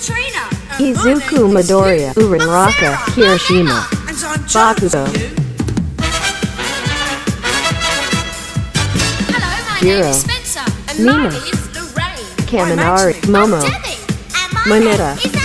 Katrina. Izuku Midoriya, Uranraka, Kirishima, And I'm Bakugo, Hello, my Jiro, name is Spencer. And Nina, mine is Lorraine. Kaminari, I'm Momo, Debbie. And my name Moneta, is